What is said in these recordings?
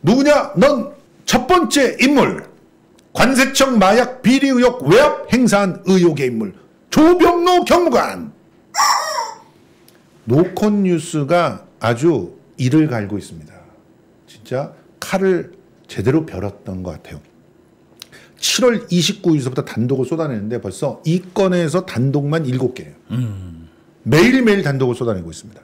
누구냐? 넌 첫 번째 인물. 관세청 마약 비리 의혹 외압 행사한 의혹의 인물. 조병로 경무관. 노컷뉴스가 아주 이를 갈고 있습니다. 진짜 칼을 제대로 벼렀던 것 같아요. 7월 29일서부터 단독을 쏟아내는데 벌써 이 건에서 단독만 7개예요. 매일매일 단독을 쏟아내고 있습니다.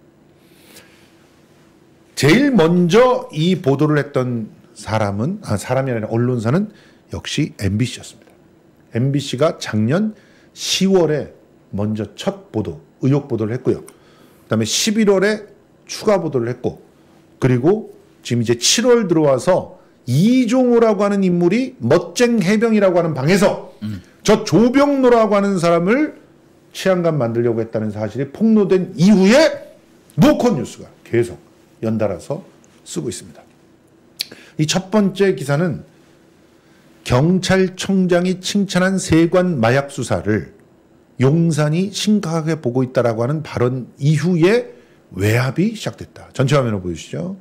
제일 먼저 이 보도를 했던 사람이 아니라 언론사는 역시 MBC였습니다. MBC가 작년 10월에 먼저 첫 보도, 의혹 보도를 했고요. 그다음에 11월에 추가 보도를 했고, 그리고 지금 이제 7월 들어와서 이종호라고 하는 인물이 멋쟁 해병이라고 하는 방에서 저 조병로라고 하는 사람을 치안관 만들려고 했다는 사실이 폭로된 이후에 노컷뉴스가 계속 연달아서 쓰고 있습니다. 이 첫 번째 기사는 경찰청장이 칭찬한 세관 마약 수사를 용산이 심각하게 보고 있다라고 하는 발언 이후에 외압이 시작됐다. 전체 화면을 보여주시죠.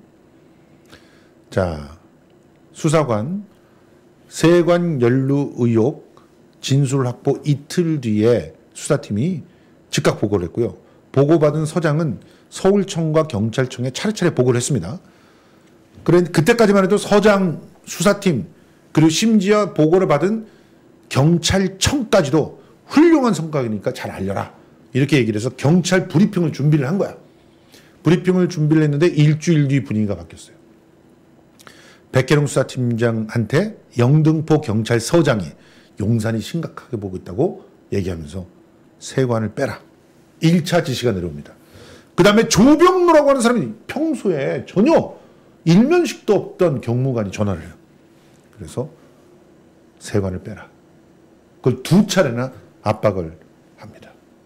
자, 수사관 세관 연루 의혹 진술 확보 이틀 뒤에 수사팀이 즉각 보고를 했고요. 보고받은 서장은 서울청과 경찰청에 차례차례 보고를 했습니다. 그때까지만 해도 서장, 수사팀, 그리고 심지어 보고를 받은 경찰청까지도 훌륭한 성과이니까 잘 알려라. 이렇게 얘기를 해서 경찰 브리핑을 준비를 한 거야. 브리핑을 준비를 했는데 일주일 뒤 분위기가 바뀌었어요. 백혜룡 수사팀장한테 영등포 경찰서장이 용산이 심각하게 보고 있다고 얘기하면서 세관을 빼라. 1차 지시가 내려옵니다. 그 다음에 조병로라고 하는 사람이 평소에 전혀 일면식도 없던 경무관이 전화를 해요. 그래서 세관을 빼라. 그걸 2차례나 압박을 합니다.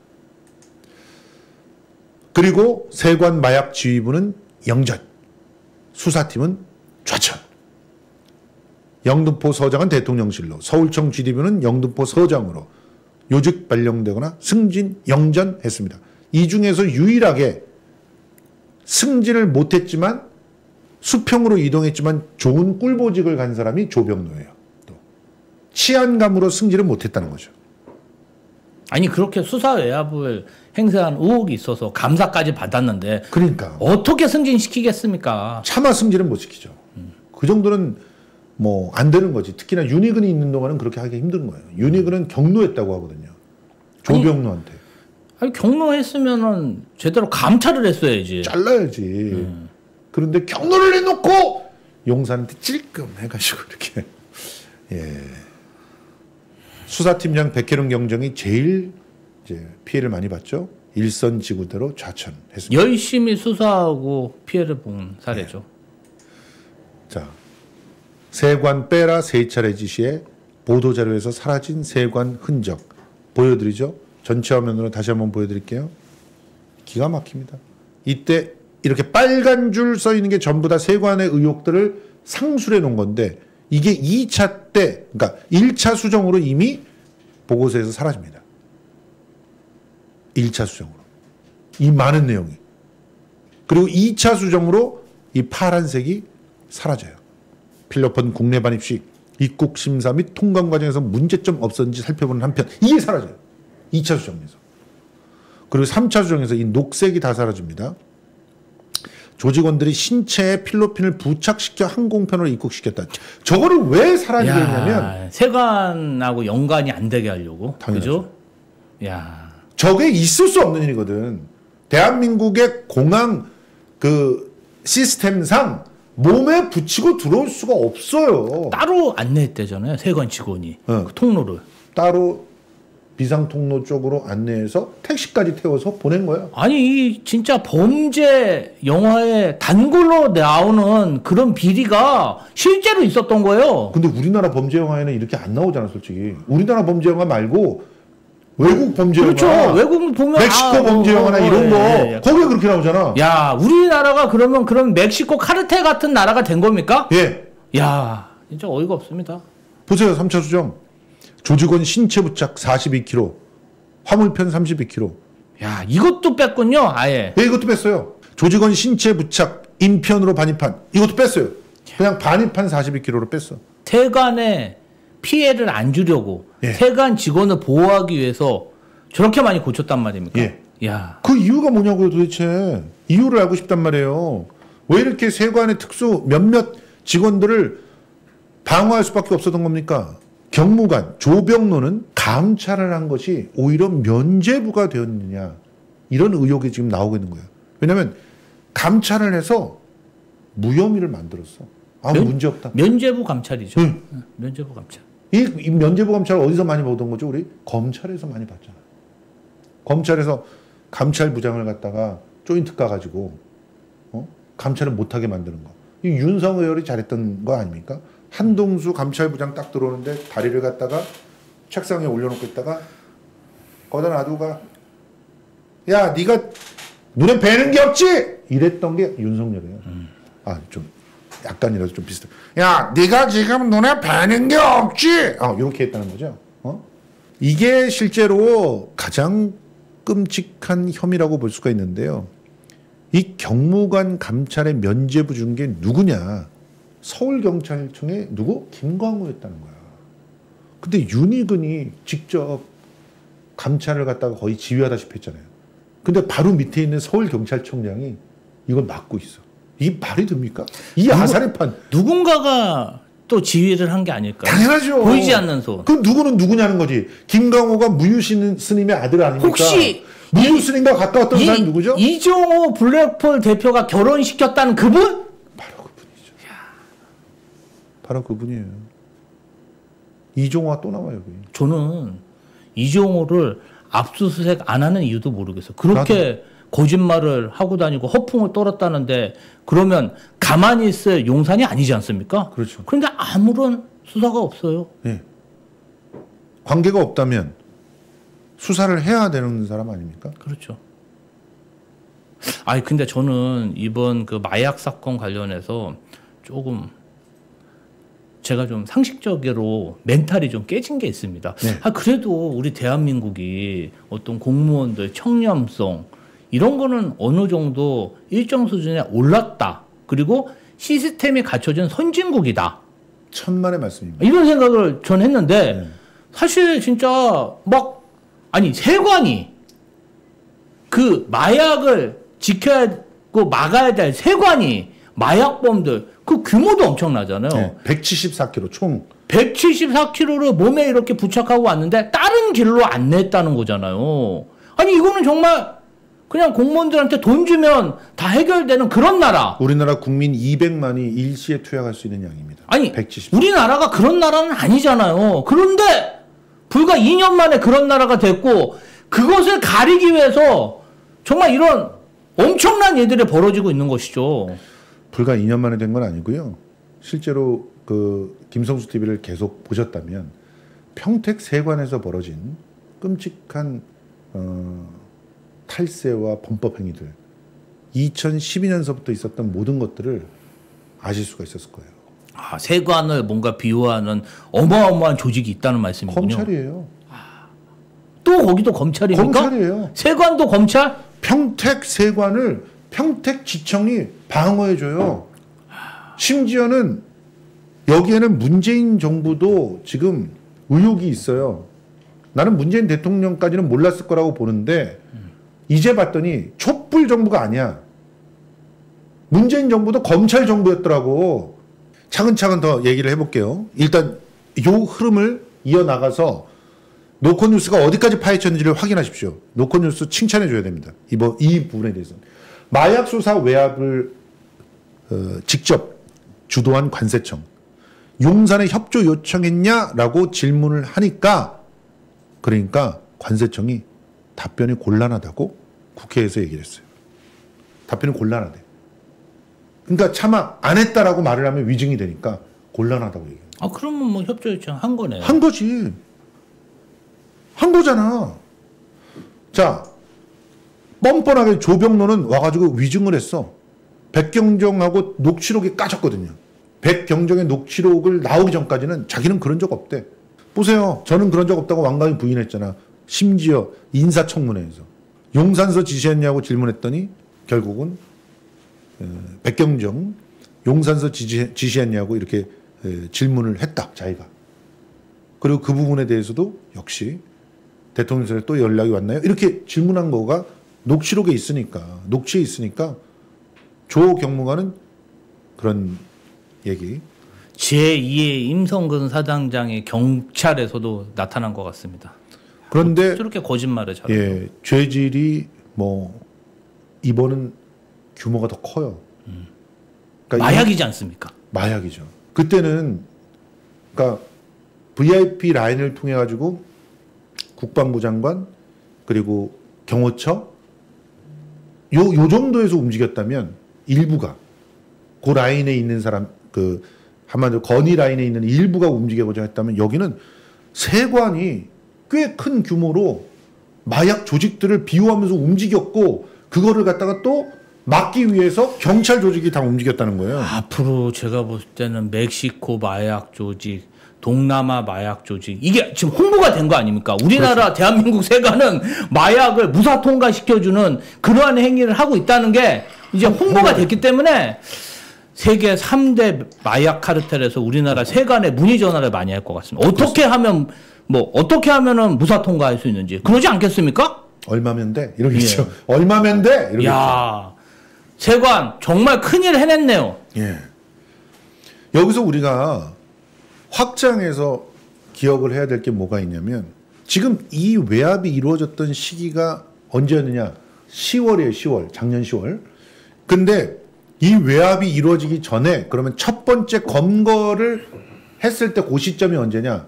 그리고 세관 마약 지휘부는 영전, 수사팀은 좌천. 영등포 서장은 대통령실로, 서울청 GD부는 영등포 서장으로 요직 발령되거나 승진, 영전했습니다. 이 중에서 유일하게 승진을 못했지만 수평으로 이동했지만 좋은 꿀보직을 간 사람이 조병로예요. 또 치안감으로 승진을 못했다는 거죠. 아니 그렇게 수사 외압을 행사한 의혹이 있어서 감사까지 받았는데 그러니까 어떻게 승진시키겠습니까? 차마 승진은 못 시키죠. 그 정도는 뭐 안 되는 거지. 특히나 윤희근이 있는 동안은 그렇게 하기 힘든 거예요. 윤희근은 경로했다고 하거든요. 조병로한테. 아니 경로했으면은 제대로 감찰을 했어야지. 잘라야지. 그런데 경로를 내놓고 용산한테 찔끔 해가지고 이렇게. 예. 수사팀장 백혜룡 경정이 제일 이제 피해를 많이 봤죠. 일선지구대로 좌천했습니다. 열심히 수사하고 피해를 본 사례죠. 네. 자, 세관 빼라 3차례 지시에 보도자료에서 사라진 세관 흔적 보여드리죠. 전체 화면으로 다시 한번 보여드릴게요. 기가 막힙니다. 이때 이렇게 빨간 줄 써 있는 게 전부 다 세관의 의혹들을 상술해 놓은 건데 이게 2차 때, 그러니까 1차 수정으로 이미 보고서에서 사라집니다. 1차 수정으로. 이 많은 내용이. 그리고 2차 수정으로 이 파란색이 사라져요. 필로폰 국내 반입식, 입국 심사 및 통관 과정에서 문제점 없었는지 살펴보는 한편 이게 사라져요. 2차 수정에서. 그리고 3차 수정에서 이 녹색이 다 사라집니다. 조직원들이 신체에 필로핀을 부착시켜 항공편으로 입국시켰다. 저거를 왜 사라지게 했냐면 세관하고 연관이 안 되게 하려고. 당연하죠. 그죠? 야, 저게 있을 수 없는 일이거든. 대한민국의 공항 그 시스템상 몸에 붙이고 들어올 수가 없어요. 따로 안내했대잖아요. 세관 직원이. 그 통로를. 따로 비상통로 쪽으로 안내해서 택시까지 태워서 보낸 거야. 아니 진짜 범죄 영화에 단골로 나오는 그런 비리가 실제로 있었던 거예요. 근데 우리나라 범죄 영화에는 이렇게 안 나오잖아, 솔직히. 우리나라 범죄 영화 말고 외국 범죄 그렇죠. 영화. 외국 보면 멕시코 범죄 영화나 이런 거. 예. 거기에 그렇게 나오잖아. 야, 우리나라가 그러면 그런 멕시코 카르텔 같은 나라가 된 겁니까? 예. 야, 진짜 어이가 없습니다. 보세요, 3차 수정. 조직원 신체 부착 42kg, 화물편 32kg. 야, 이것도 뺐군요, 아예. 예, 이것도 뺐어요. 조직원 신체 부착 인편으로 반입한 이것도 뺐어요. 야, 그냥 반입한 42kg로 뺐어. 세관에 피해를 안 주려고 예. 세관 직원을 보호하기 위해서 저렇게 많이 고쳤단 말입니까? 예. 야, 그 이유가 뭐냐고요 도대체. 이유를 알고 싶단 말이에요. 왜 이렇게 세관의 특수 몇몇 직원들을 방어할 수밖에 없었던 겁니까? 경무관 조병로는 감찰을 한 것이 오히려 면죄부가 되었느냐 이런 의혹이 지금 나오고 있는 거예요. 왜냐하면 감찰을 해서 무혐의를 만들었어. 아무 문제 없다. 면죄부 감찰이죠. 응. 면죄부 감찰. 이 면죄부 감찰 어디서 많이 보던 거죠? 우리 검찰에서 많이 봤잖아. 검찰에서 감찰부장을 갖다가 조인트 까가지고 감찰을 못하게 만드는 거. 이 윤석열 의원이 잘했던 거 아닙니까? 한동수 감찰부장 딱 들어오는데 다리를 갖다가 책상에 올려놓고 있다가 거기다 놔두고 야 네가 눈에 뵈는 게 없지? 이랬던 게 윤석열이에요. 아 좀 약간이라도 좀 비슷해. 야 네가 지금 눈에 뵈는 게 없지? 이렇게 했다는 거죠. 이게 실제로 가장 끔찍한 혐의라고 볼 수가 있는데요. 이 경무관 감찰의 면죄부 준 게 누구냐? 서울경찰청의 누구? 김광호였다는 거야. 근데 윤희근이 직접 감찰을 갖다가 거의 지휘하다시피 했잖아요. 근데 바로 밑에 있는 서울경찰청장이 이걸 맡고 있어. 이게 말이 됩니까? 이 아사리 판. 누군가가 또 지휘를 한 게 아닐까요? 당연하죠. 보이지 않는 손. 그럼 누구는 누구냐는 거지. 김광호가 무유스님의 아들 아닙니까? 혹시 무유스님과 가까웠던 사람이 누구죠? 이종호 블랙홀 대표가 결혼시켰다는 그분? 바로 그분이죠. 바로 그분이에요. 이종호가 또 나와요. 여기. 저는 이종호를 압수수색 안 하는 이유도 모르겠어. 그렇게 거짓말을 하고 다니고 허풍을 떨었다는데 그러면 가만히 있을 용산이 아니지 않습니까? 그렇죠. 그런데 아무런 수사가 없어요. 네. 관계가 없다면 수사를 해야 되는 사람 아닙니까? 그렇죠. 아니 근데 저는 이번 그 마약 사건 관련해서 조금 제가 좀 상식적으로 멘탈이 좀 깨진 게 있습니다. 네. 그래도 우리 대한민국이 어떤 공무원들 청렴성 이런 거는 어느 정도 일정 수준에 올랐다. 그리고 시스템이 갖춰진 선진국이다. 천만의 말씀입니다. 이런 생각을 전 했는데 사실 진짜 세관이 그 마약을 지켜야 하고 막아야 될 세관이 마약범들 그 규모도 엄청나잖아요. 네. 174kg 총. 174kg를 몸에 이렇게 부착하고 왔는데 다른 길로 안 냈다는 거잖아요. 아니 이거는 정말 그냥 공무원들한테 돈 주면 다 해결되는 그런 나라. 우리나라 국민 200만이 일시에 투약할 수 있는 양입니다. 아니 174. 우리나라가 그런 나라는 아니잖아요. 그런데 불과 2년 만에 그런 나라가 됐고 그것을 가리기 위해서 정말 이런 엄청난 일들이 벌어지고 있는 것이죠. 불과 2년 만에 된 건 아니고요. 실제로 그 김성수 TV를 계속 보셨다면 평택 세관에서 벌어진 끔찍한 탈세와 범법 행위들 2012년서부터 있었던 모든 것들을 아실 수가 있었을 거예요. 세관을 뭔가 비호하는 어마어마한 조직이 있다는 말씀이군요. 검찰이에요. 또 거기도 검찰입니까? 검찰이에요. 세관도 검찰? 평택 세관을 평택지청이 방어해줘요. 심지어는 여기에는 문재인 정부도 지금 의혹이 있어요. 나는 문재인 대통령까지는 몰랐을 거라고 보는데 이제 봤더니 촛불 정부가 아니야. 문재인 정부도 검찰 정부였더라고. 차근차근 더 얘기를 해볼게요. 일단 이 흐름을 이어나가서 노컷뉴스가 어디까지 파헤쳤는지를 확인하십시오. 노컷뉴스 칭찬해줘야 됩니다. 이 부분에 대해서는. 마약 수사 외압을 직접 주도한 관세청. 용산에 협조 요청했냐라고 질문을 하니까 그러니까 관세청이 답변이 곤란하다고 국회에서 얘기를 했어요. 답변이 곤란하대. 그러니까 차마 안 했다라고 말을 하면 위증이 되니까 곤란하다고 얘기해요. 그러면 뭐 협조 요청 한 거네요. 한 거지. 한 거잖아. 자, 뻔뻔하게 조병로는 와가지고 위증을 했어. 백경정하고 녹취록이 까졌거든요. 백경정의 녹취록을 나오기 전까지는 자기는 그런 적 없대. 보세요. 저는 그런 적 없다고 완강히 부인했잖아. 심지어 인사청문회에서. 용산서 지시했냐고 질문했더니 결국은 백경정 용산서 지시했냐고 이렇게 질문을 했다 자기가. 그리고 그 부분에 대해서도 역시 대통령실에 또 연락이 왔나요? 이렇게 질문한 거가 녹취록에 있으니까 녹취에 있으니까 조 경무관은 그런 얘기. 제2의 임성근 사단장의 경찰에서도 나타난 것 같습니다. 그런데 저렇게 거짓말을 잘해요. 예, 죄질이 뭐 이번은 규모가 더 커요. 그러니까 마약이지 않습니까? 마약이죠. 그때는 그러니까 VIP 라인을 통해 가지고 국방부 장관 그리고 경호처 요 정도에서 움직였다면 일부가 그 라인에 있는 사람 그 한마디로 건의 라인에 있는 일부가 움직여보자 했다면 여기는 세관이 꽤 큰 규모로 마약 조직들을 비호하면서 움직였고 그거를 갖다가 또 막기 위해서 경찰 조직이 다 움직였다는 거예요. 앞으로 제가 볼 때는 멕시코 마약 조직, 동남아 마약 조직 이게 지금 홍보가 된 거 아닙니까? 우리나라 그렇죠. 대한민국 세관은 마약을 무사 통과시켜주는 그러한 행위를 하고 있다는 게 이제 홍보가 됐기 때문에 세계 3대 마약 카르텔에서 우리나라 세관에 문의 전화를 많이 할 것 같습니다. 어떻게 하면 어떻게 하면은 무사 통과할 수 있는지 그러지 않겠습니까? 얼마면 돼? 이러겠죠. 예. 얼마면 돼? 이러겠죠. 야, 세관 정말 큰일 해냈네요. 예. 여기서 우리가 확장해서 기억을 해야 될 게 뭐가 있냐면 지금 이 외압이 이루어졌던 시기가 언제였느냐? 10월이에요. 10월. 작년 10월. 근데 이 외압이 이루어지기 전에 그러면 첫 번째 검거를 했을 때 그 시점이 언제냐?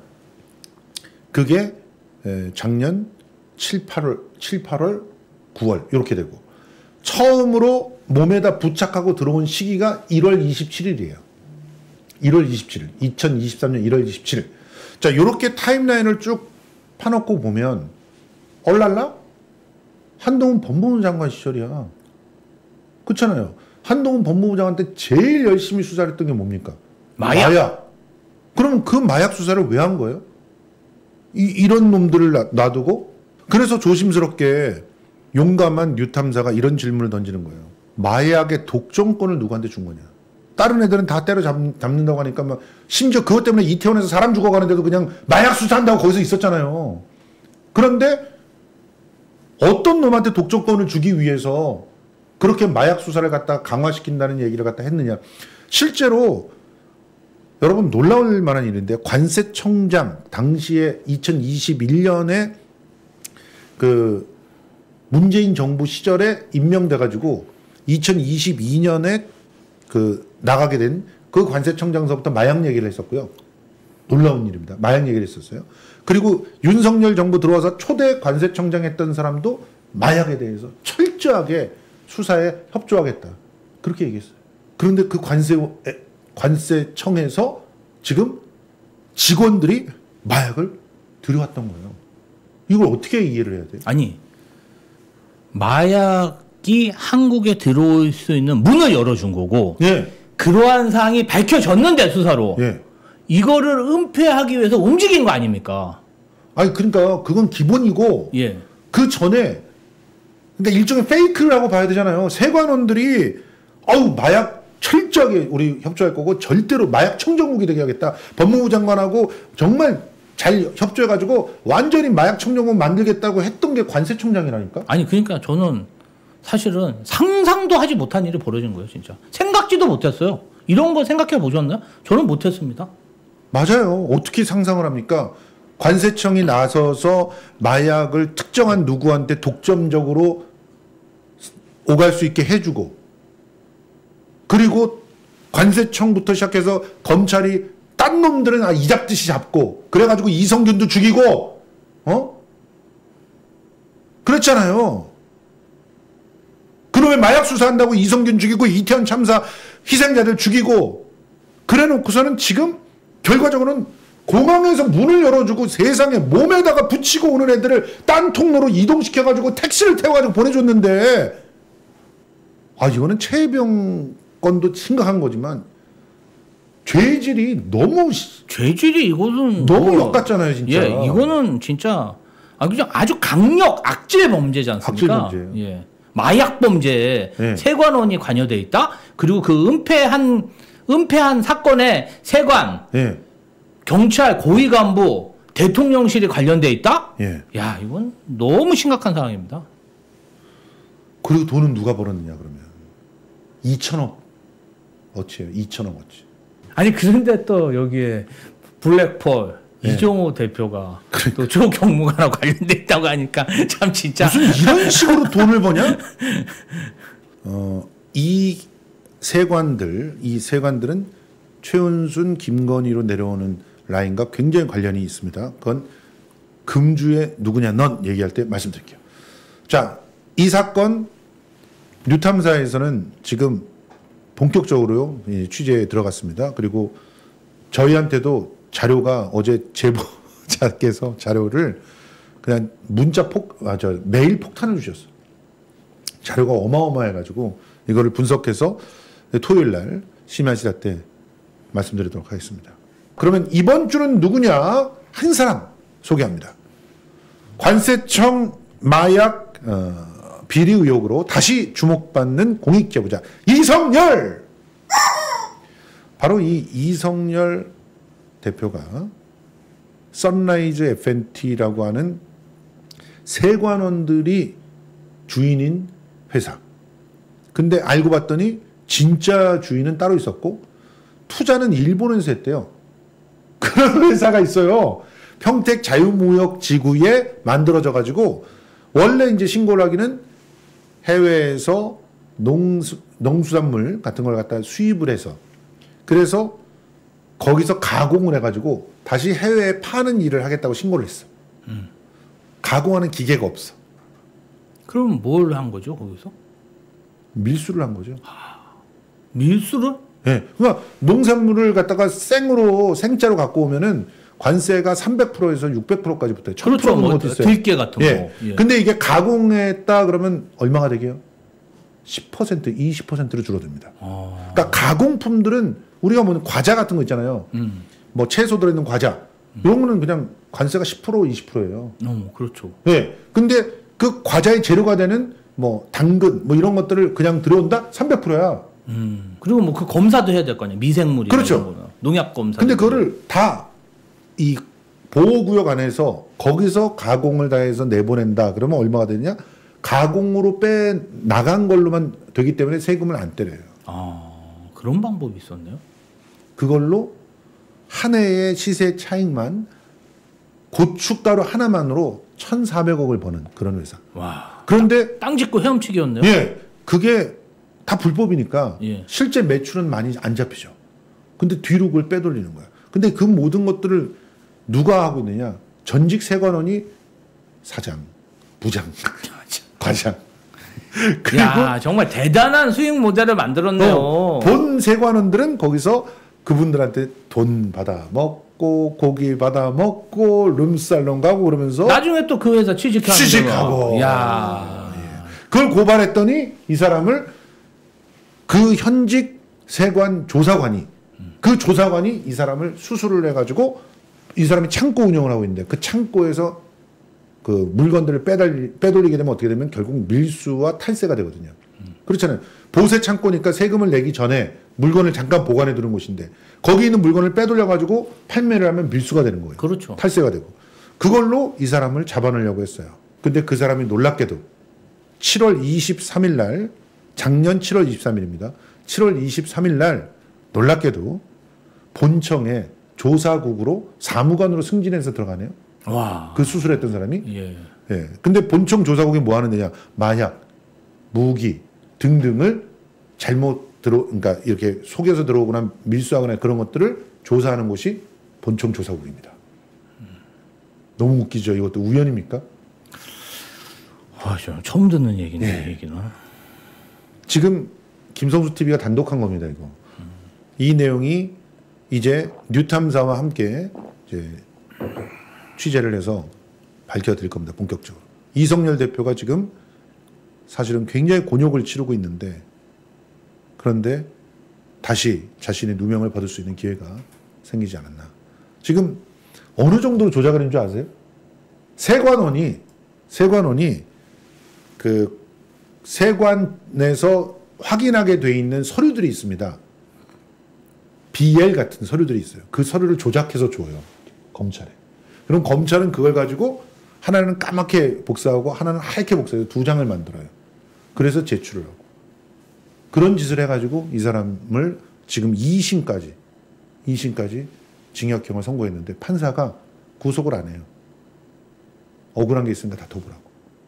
그게 작년 7, 8월, 9월 이렇게 되고 처음으로 몸에다 부착하고 들어온 시기가 1월 27일이에요. 1월 27일. 2023년 1월 27일. 자, 요렇게 타임라인을 쭉 파놓고 보면 얼랄라? 한동훈 법무부 장관 시절이야. 그렇잖아요. 한동훈 법무부 장관 때 제일 열심히 수사를 했던 게 뭡니까? 마약. 그러면 그 마약 수사를 왜 한 거예요? 이런 놈들을 놔두고? 그래서 조심스럽게 용감한 뉴탐사가 이런 질문을 던지는 거예요. 마약의 독점권을 누구한테 준 거냐? 다른 애들은 다 때려잡는다고 하니까 막 심지어 그것 때문에 이태원에서 사람 죽어가는데도 그냥 마약 수사한다고 거기서 있었잖아요. 그런데 어떤 놈한테 독점권을 주기 위해서 그렇게 마약 수사를 갖다 강화시킨다는 얘기를 갖다 했느냐. 실제로 여러분 놀라울 만한 일인데 관세청장 당시에 2021년에 그 문재인 정부 시절에 임명돼가지고 2022년에 그 나가게 된 그 관세청장서부터 마약 얘기를 했었고요. 놀라운 일입니다. 마약 얘기를 했었어요. 그리고 윤석열 정부 들어와서 초대 관세청장 했던 사람도 마약에 대해서 철저하게 수사에 협조하겠다. 그렇게 얘기했어요. 그런데 그 관세청에서 지금 직원들이 마약을 들여왔던 거예요. 이걸 어떻게 이해를 해야 돼요? 아니, 마약이 한국에 들어올 수 있는 문을 열어준 거고, 예. 그러한 사항이 밝혀졌는데 수사로 예. 이거를 은폐하기 위해서 움직인 거 아닙니까? 아니 그러니까 그건 기본이고, 예. 그 전에 그러니까 일종의 페이크라고 봐야 되잖아요. 세관원들이 마약 철저하게 우리 협조할 거고 절대로 마약 청정국이 되게 하겠다. 법무부 장관하고 정말 잘 협조해가지고 완전히 마약 청정국 만들겠다고 했던 게 관세청장이라니까. 아니 그러니까 저는 사실은 상상도 하지 못한 일이 벌어진 거예요. 진짜 생각지도 못했어요. 이런 거 생각해 보셨나요? 저는 못했습니다. 맞아요. 어떻게 상상을 합니까? 관세청이 나서서 마약을 특정한 누구한테 독점적으로 오갈 수 있게 해주고, 그리고 관세청부터 시작해서 검찰이 딴 놈들은 이잡듯이 잡고, 그래가지고 이성균도 죽이고, 그랬잖아요. 그놈의 마약 수사한다고 이성균 죽이고 이태원 참사 희생자들 죽이고, 그래 놓고서는 지금 결과적으로는 공항에서 문을 열어주고 세상에 몸에다가 붙이고 오는 애들을 딴 통로로 이동시켜가지고 택시를 태워가지고 보내줬는데, 이거는 최혜병 건도 심각한 거지만 죄질이 이거는 너무 역같잖아요, 진짜. 예, 이거는 진짜 그냥 아주 강력 악질 범죄지 않습니까? 악질 범죄예요. 예. 마약 범죄에 예. 세관원이 관여돼 있다. 그리고 그 은폐한 은폐한 사건에 세관, 예. 경찰 고위 간부, 대통령실이 관련돼 있다? 예. 야, 이건 너무 심각한 상황입니다. 그리고 돈은 누가 벌었느냐 그러면 2천억 어치예요. 2천억 어치. 아니 그런데 또 여기에 블랙폴 네. 이종호 대표가 또 조경무관하고 관련돼 있다고 하니까 참 진짜 무슨 이런 식으로 돈을 버냐? 이 세관들은 최은순, 김건희로 내려오는 라인과 굉장히 관련이 있습니다. 그건 금주의 누구냐 넌 얘기할 때 말씀드릴게요. 자, 이 사건 뉴탐사에서는 지금 본격적으로 취재에 들어갔습니다. 그리고 저희한테도 자료가 어제 제보자께서 자료를 그냥 메일 폭탄을 주셨어요. 자료가 어마어마해가지고 이거를 분석해서 토요일 날 심야시사 때 말씀드리도록 하겠습니다. 그러면 이번 주는 누구냐? 한 사람 소개합니다. 관세청 마약 비리 의혹으로 다시 주목받는 공익제보자 이성열. 바로 이 이성열 대표가 선라이즈 F&T라고 하는 세관원들이 주인인 회사. 근데 알고 봤더니 진짜 주인은 따로 있었고 투자는 일본에서 했대요. 그런 회사가 있어요. 평택 자유무역지구에 만들어져 가지고 원래 이제 신고를 하기는 해외에서 농수산물 같은 걸 갖다 수입을 해서 그래서 거기서 가공을 해가지고 다시 해외에 파는 일을 하겠다고 신고를 했어. 가공하는 기계가 없어. 그럼 뭘 한 거죠 거기서? 밀수를 한 거죠. 밀수를? 네. 그러니까 농산물을 갖다가 생짜로 갖고 오면은 관세가 300%에서 600%까지 붙어요. 그렇죠. 뭐 들깨 같은 예. 거. 예. 근데 이게 가공했다 그러면 얼마가 되게요? 10%, 20%로 줄어듭니다. 그러니까 가공품들은 우리가 뭐 과자 같은 거 있잖아요. 뭐 채소 들어있는 과자. 이런 거는 그냥 관세가 10%, 20%예요. 그렇죠. 예. 근데 그 과자의 재료가 되는 뭐 당근 뭐 이런 것들을 그냥 들어온다? 300%야. 그리고 뭐 그 검사도 해야 될 거 아니에요. 미생물이. 그렇죠. 농약 검사. 근데 그거를 다 이 보호구역 안에서 거기서 가공을 다 해서 내보낸다. 그러면 얼마가 되냐? 가공으로 빼 나간 걸로만 되기 때문에 세금을 안 때려요. 그런 방법이 있었네요. 그걸로 한 해의 시세 차익만 고춧가루 하나만으로 1,400억을 버는 그런 회사. 와. 그런데 땅 짓고 헤엄치기였네요. 예, 그게 다 불법이니까 예. 실제 매출은 많이 안 잡히죠. 근데 뒤로 그걸 빼돌리는 거야. 근데 그 모든 것들을 누가 하고 있느냐? 전직 세관원이 사장, 부장, 과장. 그리고 야, 정말 대단한 수익 모델을 만들었네요. 본 세관원들은 거기서 그분들한테 돈 받아 먹고 고기 받아 먹고 룸살롱 가고 그러면서 나중에 또 그 회사 취직하고. 야. 예. 그걸 고발했더니 이 사람을 그 현직 세관 조사관이 그 조사관이 이 사람을 수술을 해가지고 이 사람이 창고 운영을 하고 있는데 그 창고에서 그 물건들을 빼돌리게 되면 어떻게 되면 결국 밀수와 탈세가 되거든요. 그렇잖아요. 보세 창고니까 세금을 내기 전에 물건을 잠깐 보관해 두는 곳인데 거기 있는 물건을 빼돌려가지고 판매를 하면 밀수가 되는 거예요. 그렇죠. 탈세가 되고. 그걸로 이 사람을 잡아내려고 했어요. 근데 그 사람이 놀랍게도 7월 23일 날 작년 7월 23일입니다. 7월 23일 날 놀랍게도 본청에 조사국으로 사무관으로 승진해서 들어가네요. 와. 그 수술했던 사람이. 예. 예. 근데 본청 조사국이 뭐 하는 데냐? 마약, 무기 등등을 그러니까 이렇게 속여서 들어오거나 밀수하거나 그런 것들을 조사하는 곳이 본청 조사국입니다. 너무 웃기죠. 이것도 우연입니까? 와, 저 처음 듣는 얘기네, 네. 이 얘기는. 지금 김성수 TV가 단독한 겁니다. 이거. 이 내용이 이제 뉴탐사와 함께 이제 취재를 해서 밝혀드릴 겁니다. 본격적으로. 이성열 대표가 지금 사실은 굉장히 곤욕을 치르고 있는데 그런데 다시 자신의 누명을 받을 수 있는 기회가 생기지 않았나. 지금 어느 정도로 조작을 했는 줄 아세요? 세관원이 그 세관에서 확인하게 돼 있는 서류들이 있습니다. BL 같은 서류들이 있어요. 그 서류를 조작해서 줘요. 검찰에. 그럼 검찰은 그걸 가지고 하나는 까맣게 복사하고 하나는 하얗게 복사해서 두 장을 만들어요. 그래서 제출을 하고. 그런 짓을 해가지고 이 사람을 지금 2심까지 징역형을 선고했는데 판사가 구속을 안 해요. 억울한 게 있으니까 다 도구라고.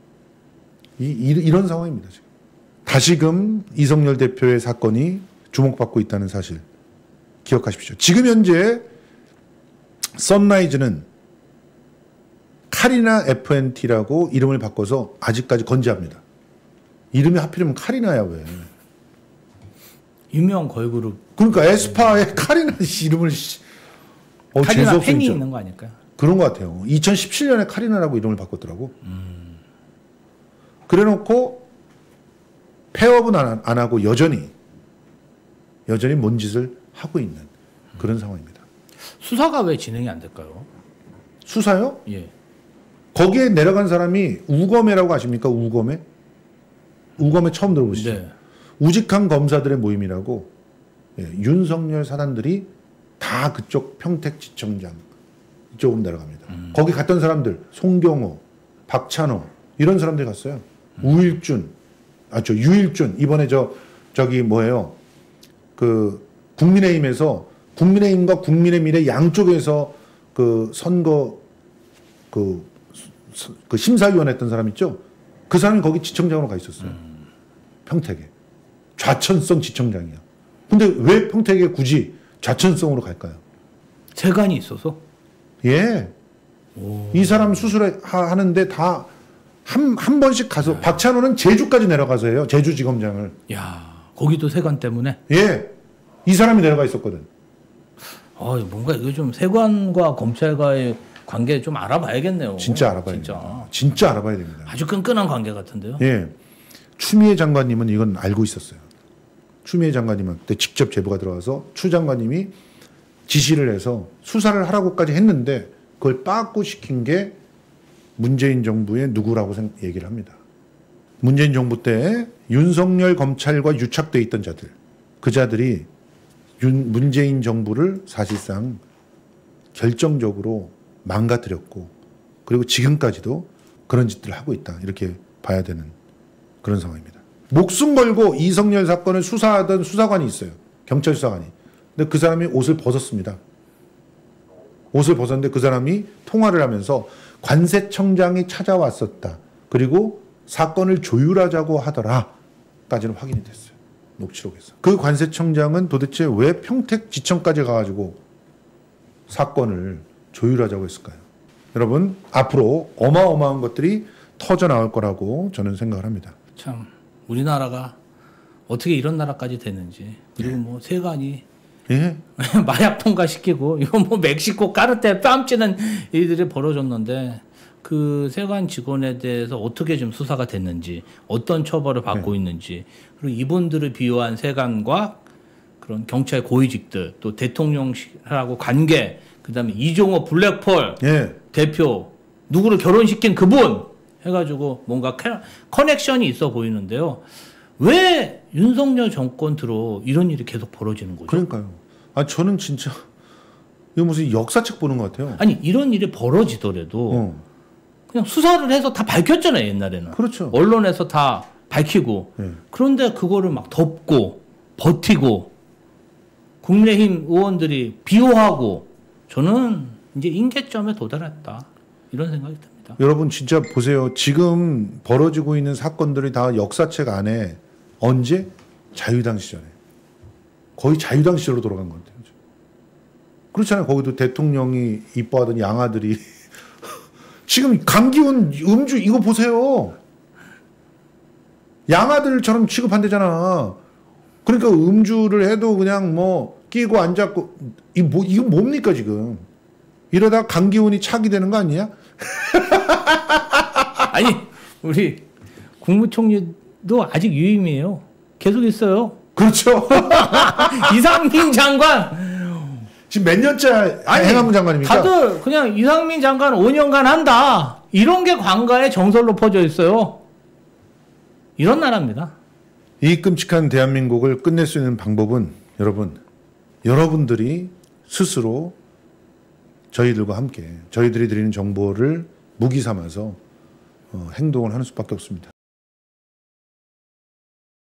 이런 상황입니다. 지금. 다시금 이성열 대표의 사건이 주목받고 있다는 사실 기억하십시오. 지금 현재 선라이즈는 카리나 FNT라고 이름을 바꿔서 아직까지 건재합니다. 이름이 하필이면 카리나야 왜. 유명 걸그룹. 그러니까 에스파의 카리나 이름을 카리나 팬이 있는 거 아닐까요? 그런 것 같아요. 2017년에 카리나라고 이름을 바꿨더라고. 그래놓고 폐업은 안 하고 여전히 뭔 짓을 하고 있는 그런 상황입니다. 수사가 왜 진행이 안 될까요? 수사요? 예. 거기에 내려간 사람이 우검회라고 아십니까? 우검회 처음 들어보시죠? 네. 우직한 검사들의 모임이라고. 예, 윤석열 사단들이 다 그쪽 평택지청장 이쪽으로 내려갑니다. 거기 갔던 사람들 송경호, 박찬호 이런 사람들이 갔어요. 유일준 이번에 저기 뭐예요? 그 국민의힘과 국민의 미래 양쪽에서 그 선거 그 심사위원 했던 사람 있죠? 그 사람이 거기 지청장으로 가 있었어요. 평택에. 좌천성 지청장이야. 근데 왜 평택에 굳이 좌천성으로 갈까요? 세관이 있어서? 예. 오. 이 사람 수술하는데 다 한 번씩 가서 야. 박찬호는 제주까지 내려가서 해요. 제주지검장을. 야, 거기도 세관 때문에? 예. 이 사람이 내려가 있었거든. 뭔가 이거 좀 세관과 검찰과의 관계 좀 알아봐야겠네요. 진짜 알아봐야 됩니다. 진짜 알아봐야 됩니다. 아주 끈끈한 관계 같은데요. 예. 추미애 장관님은 이건 알고 있었어요. 추미애 장관님한테 직접 제보가 들어와서 추 장관님이 지시를 해서 수사를 하라고까지 했는데 그걸 빠꾸 시킨 게 문재인 정부의 누구라고 얘기를 합니다. 문재인 정부 때 윤석열 검찰과 유착돼 있던 자들, 그 자들이 문재인 정부를 사실상 결정적으로 망가뜨렸고 그리고 지금까지도 그런 짓들을 하고 있다. 이렇게 봐야 되는 그런 상황입니다. 목숨 걸고 이성열 사건을 수사하던 수사관이 있어요. 경찰 수사관이. 근데 그 사람이 옷을 벗었습니다. 옷을 벗었는데 그 사람이 통화를 하면서 관세청장이 찾아왔었다. 그리고 사건을 조율하자고 하더라까지는 확인이 됐어요. 녹취록에서. 그 관세청장은 도대체 왜 평택지청까지 가가지고 사건을 조율하자고 했을까요? 여러분 앞으로 어마어마한 것들이 터져 나올 거라고 저는 생각을 합니다. 참 우리나라가 어떻게 이런 나라까지 됐는지 그리고 뭐 세관이 예. 마약 통과시키고 이거 뭐 멕시코 까르텔 뺨치는 일들이 벌어졌는데 그 세관 직원에 대해서 어떻게 좀 수사가 됐는지 어떤 처벌을 받고 있는지 그리고 이분들을 비호한 세관과 그런 경찰 고위직들 또 대통령하고 관계 그다음에 이종호 블랙폴 대표 누구를 결혼시킨 그분 해가지고 뭔가 커넥션이 있어 보이는데요. 왜 윤석열 정권 들어 이런 일이 계속 벌어지는 거죠? 그러니까요. 저는 진짜 이거 무슨 역사책 보는 것 같아요. 아니 이런 일이 벌어지더라도 그냥 수사를 해서 다 밝혔잖아요. 옛날에는. 그렇죠. 언론에서 다 밝히고 그런데 그거를 막 덮고 버티고 국민의힘 의원들이 비호하고 저는 이제 인계점에 도달했다. 이런 생각이 듭니다. 여러분 진짜 보세요. 지금 벌어지고 있는 사건들이 다 역사책 안에 언제? 자유당 시절에. 거의 자유당 시절로 돌아간 것 같아요. 그렇잖아요. 거기도 대통령이 이뻐하던 양아들이 지금 감기운 음주 이거 보세요. 양아들처럼 취급한대잖아. 그러니까 음주를 해도 그냥 뭐 끼고 앉았고 이거 뭡니까 지금. 이러다 감기운이 차게 되는 거 아니야? 아니 우리 국무총리도 아직 유임이에요. 계속 있어요. 그렇죠. 이상민 장관 지금 몇 년째 행안부 장관입니까? 다들 그냥 이상민 장관 5년간 한다. 이런 게 관가에 정설로 퍼져 있어요. 이런 나라입니다. 이 끔찍한 대한민국을 끝낼 수 있는 방법은 여러분 여러분들이 스스로 저희들과 함께 저희들이 드리는 정보를 무기 삼아서 행동을 하는 수밖에 없습니다.